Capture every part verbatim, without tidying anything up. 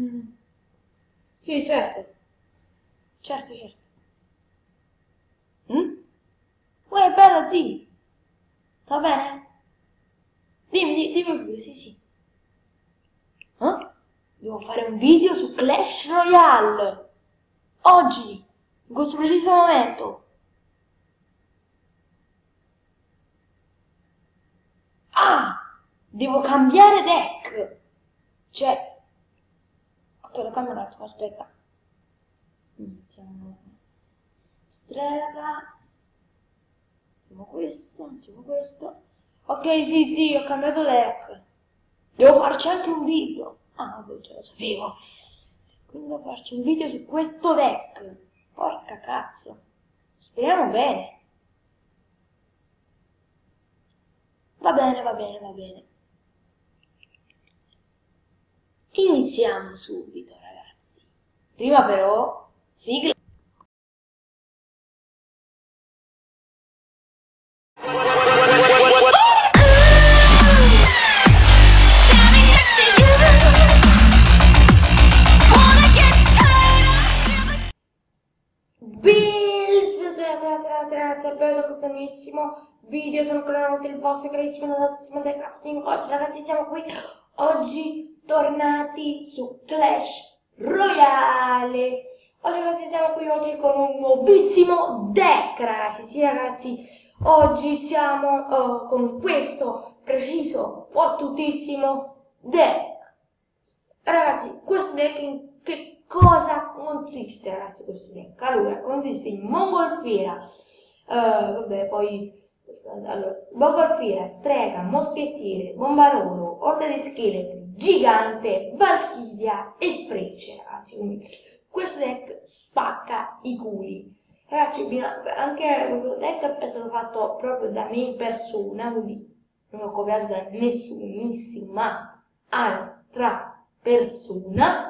Mm. Sì, certo. Certo, certo. Mm? Uè, bella, sì. Sta bene? Dimmi, di- dimmi pure, sì, sì. Eh? Devo fare un video su Clash Royale. Oggi, in questo preciso momento. Ah! Devo cambiare deck. Cioè... Ok, lo cambio un attimo, aspetta. Iniziamo. Strega. Mettiamo questo, mettiamo questo. Ok, sì, sì, ho cambiato deck. Devo farci anche un video. Ah, vabbè, ce lo sapevo. Quindi devo farci un video su questo deck. Porca cazzo. Speriamo bene. Va bene, va bene, va bene. Iniziamo subito, ragazzi. Prima però, sigla. Bills, benvenuti a questo nuovissimo video, sono ancora una volta il vostro carissimo notatissimo del crafting. Oggi ragazzi siamo qui, oggi tornati su Clash Royale. Oggi ragazzi siamo qui oggi con un nuovissimo deck ragazzi, sì ragazzi, oggi siamo uh, con questo preciso, fottutissimo deck. Ragazzi, questo deck in che cosa consiste, ragazzi, questo deck? Allora, consiste in mongolfiera, uh, vabbè, poi, allora, mongolfiera, strega, moschettiere, bombarolo, orda di scheletri, gigante, valchiria e frecce, ragazzi, quindi questo deck spacca i culi. Ragazzi, anche questo deck è stato fatto proprio da me in persona, quindi non l'ho copiato da nessunissima altra persona.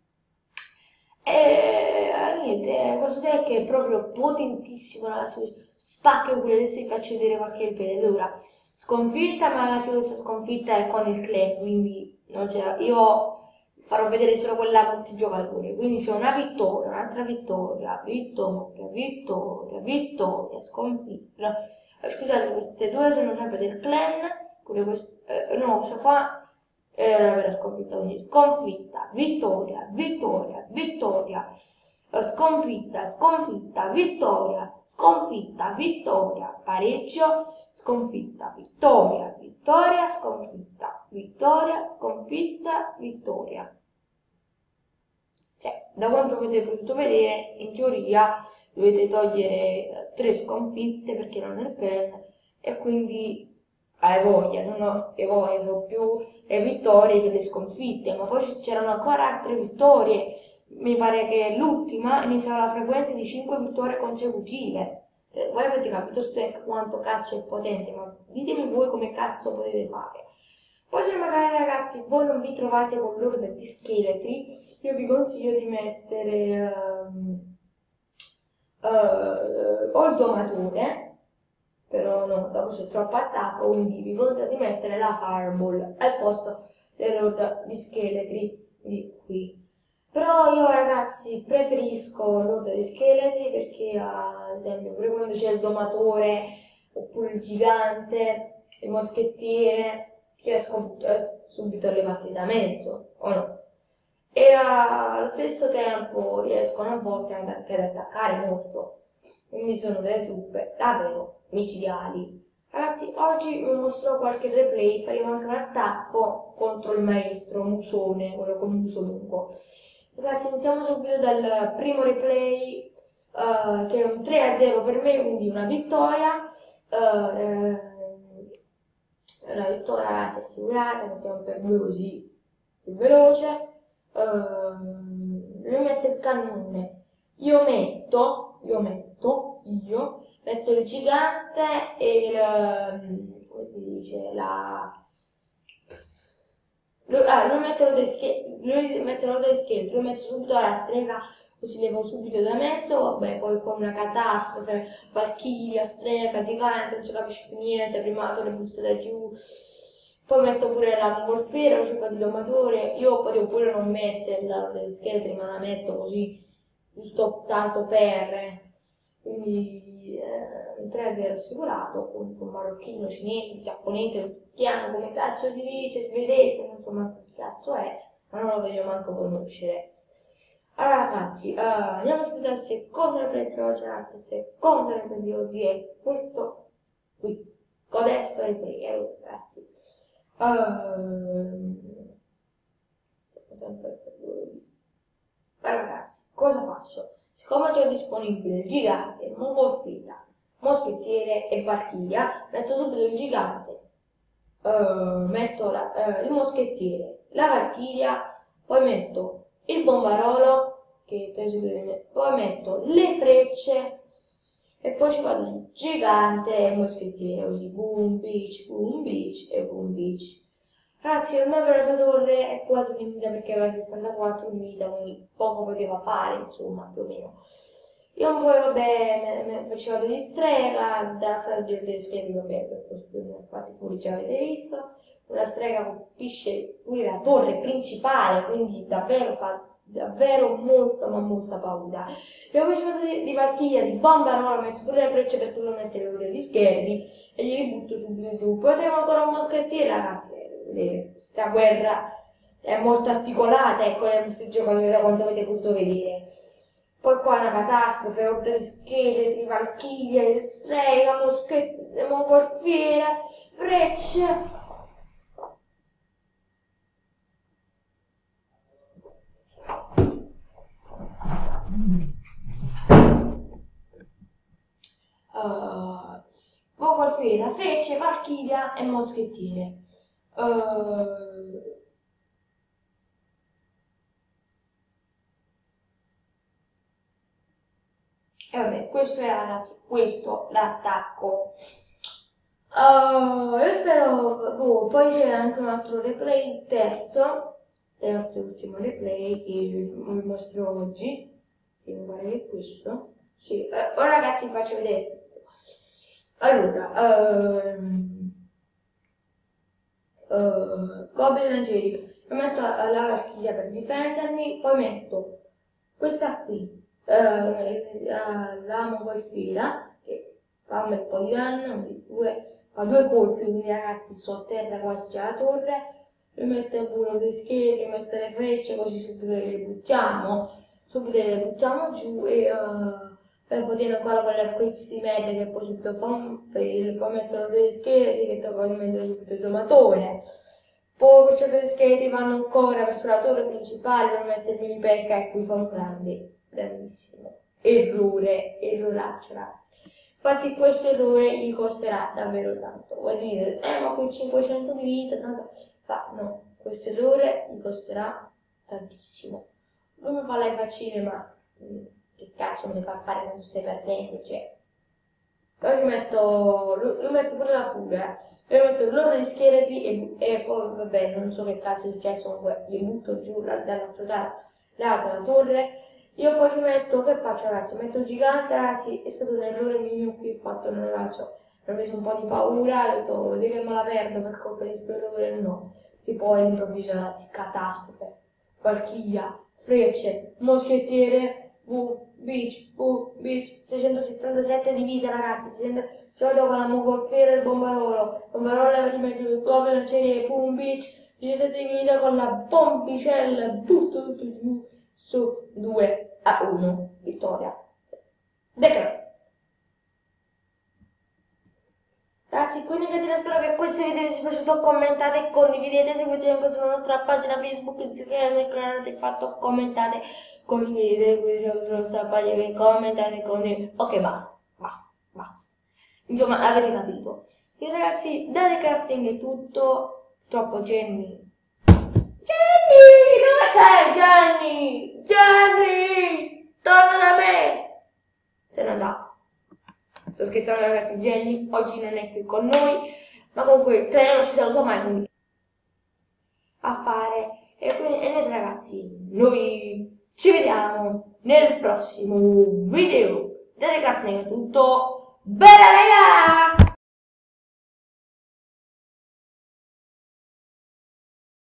E niente, questo deck è proprio potentissimo, ragazzi. Spacca il culo. Adesso vi faccio vedere qualche ripeto. Ora, sconfitta, ma ragazzi, questa sconfitta è con il clan, quindi non c'è. Io farò vedere solo quella multigiocatore. Quindi c'è una vittoria, un'altra vittoria, vittoria, vittoria, vittoria, sconfitta. Eh, scusate, queste due sono sempre del clan. Pure queste, eh, no, questa qua è la vera sconfitta, quindi sconfitta, vittoria, vittoria, vittoria, eh, sconfitta, sconfitta, vittoria, sconfitta, vittoria, pareggio, sconfitta, vittoria, vittoria, sconfitta, vittoria, sconfitta, vittoria. Cioè, da quanto avete potuto vedere, in teoria dovete togliere tre sconfitte perché non è il clan e quindi hai voglia, sono, e voglia, sono più le vittorie che le sconfitte, ma poi c'erano ancora altre vittorie. Mi pare che l'ultima iniziava la frequenza di cinque vittorie consecutive. Eh, voi avete capito sto deck quanto cazzo è potente, ma ditemi voi come cazzo potete fare. Poi se magari ragazzi voi non vi trovate con l'orda di scheletri, io vi consiglio di mettere um, uh, o il domatore, però no, dopo c'è troppo attacco, quindi vi consiglio di mettere la fireball al posto dell'orda di scheletri di qui. Però io ragazzi preferisco l'orda di scheletri perché ad esempio pure quando c'è il domatore oppure il gigante, il moschettiere, riesco subito a levarli da mezzo, o no? E allo stesso tempo riescono a volte anche ad attaccare molto, quindi sono delle truppe davvero micidiali. Ragazzi, oggi vi mostro qualche replay, faremo anche un attacco contro il maestro Musone, quello con il muso lungo. Ragazzi, iniziamo subito dal primo replay, uh, che è un tre a zero per me, quindi una vittoria. Uh, la vittoria ragazzi assicurata, mettiamo per due così più veloce. Uh, lui mette il cannone, io metto, io metto, io metto il gigante e il, come si dice, la... Lui, ah, lui mette l'orda di scheletri, lui mette l'orda di scheletri, lui mette subito la strega, così levo subito da mezzo, vabbè, poi con una catastrofe, valchiria, strega, gigante, non si capisce più niente, primato le butta da giù, Poi metto pure la mongolfiera, la ciupa di domatore. Io potevo pure non metterla delle scheletri, ma la metto così, giusto tanto per. eh. Quindi eh, un trend rassicurato, con un marocchino, cinese, giapponese, turchiano, come cazzo si dice, svedese, non so manco che cazzo è, ma non lo voglio manco conoscere. Allora ragazzi, uh, andiamo a studiare il secondo replay di oggi, ragazzi, il secondo replay di oggi è questo qui, codesto replay, eh, ragazzi. Uh, sempre per due. Ma ragazzi, cosa faccio? Siccome ho disponibile il gigante, mongolfiera, moschettiere e valchiria, metto subito il gigante, uh, metto la, uh, il moschettiere, la valchiria, poi metto il bombarolo, che poi metto le frecce e poi ci vado il gigante e il moschettiere, così boom beach, boom beach e boom beach. Ragazzi, ormai per la sua torre è quasi finita perché aveva sessantaquattro di vita, quindi poco poteva fare, insomma, più o meno. Io poi, vabbè, me, me facevo di strega, dalla strada delle schede, vabbè, per costruire, infatti fuori già avete visto. Una strega colpisce pure la torre principale, quindi davvero fa davvero molta, ma molta paura. E poi facevo di, di valchiria, di bomba, no, metto pure le frecce per non mettere le di schermi e glieli butto subito giù. Poi tengo ancora un moschettiere, ragazzi. Vedete, questa guerra è molto articolata, ecco, nel multigiocatore da quanto avete potuto vedere. Poi qua una catastrofe, oltre di scheletri, valchirie, strega, moschetti, mongolfiera, frecce. Uh, mongolfiera, frecce, valchiria e moschettiere. Uh, e vabbè, questo è ragazzi, questo l'attacco. Uh, io spero, boh, poi c'è anche un altro replay, il terzo, terzo e ultimo replay che vi mostro oggi. Sì, mi pare che è questo. Sì, eh, ora ragazzi vi faccio vedere tutto. Allora, um, Uh, Goblin angelico, poi metto la valchiria per difendermi, poi metto questa qui, uh, la mongolfiera che fa un bel po' di danno, due, fa due colpi, quindi ragazzi sotterra quasi già la torre, poi metto il burro dei scheletri, metto le frecce così subito le buttiamo, subito le buttiamo giù e uh, per poter ancora con l'arco X di media che poi subito fa un fail, poi mettono degli scheletri che poi mettono subito il domatore, poi questi due scheletri vanno ancora verso la torre principale per mettere il mini pecca e qui fa un grande, grandissimo errore, erroraccio ragazzi. Infatti questo errore gli costerà davvero tanto, vuol dire, eh ma con cinquecento di vita, tanto fa, no, questo errore gli costerà tantissimo. Lui mi fa le faccine ma... che cazzo mi fa fare quando stai perdendo, cioè. Poi mi metto, lui metto pure la fuga, poi metto l'oro degli scheletri e, e poi vabbè, non so che cazzo è successo, comunque li butto giù dall'altro lato della torre. Io poi ci metto, che faccio ragazzi? Metto il gigante, ragazzi, è stato un errore mio qui, ho fatto un errore, ho preso un po' di paura, ho detto, vedi che me la perdo per colpa di questo errore, no. E poi all'improvviso ragazzi, catastrofe, valchiria, frecce, moschettiere, boom, beach, boom, beach, seicentosettantasette di vita ragazzi, ci vado con la mongolfiera e il bombarolo, il bombarolo leva di mezzo il goblin, la serie, boom, beach, diciassette di vita con la bombicella, butto tutto giù, su due a uno, vittoria. The Craft. Ragazzi, quindi che dire, spero che questo video vi sia piaciuto, commentate, condividete, seguiteci anche sulla nostra pagina Facebook, iscrivetevi al canale, avete fatto, commentate, condividete, seguiteci sulla nostra pagina, commentate, condividete, ok basta, basta, basta, insomma avete capito. Quindi ragazzi, da The Crafting è tutto, troppo Jenny, Jenny, dove sei Jenny? Jenny, torna da me, se n'è andato. Sto scherzando ragazzi, Jenny oggi non è qui con noi, ma comunque il treno non ci saluta mai, quindi a fare. E quindi e niente ragazzi, noi ci vediamo nel prossimo video. Da The Crafting è tutto, bella raga!